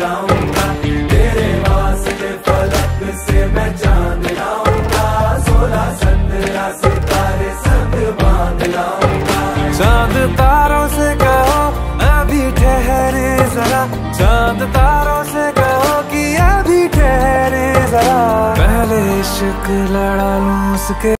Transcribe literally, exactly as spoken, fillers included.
लाऊंगा, तेरे वास्ते फलक से मैं चांद लाऊंगा, सोलह सत्रह सितारे संग बांध लाऊंगा। चांद तारों से कहो अभी ठहरे जरा, चांद तारों से कहो कि अभी ठहरे जरा, पहले इश्क लड़ा लूं उसके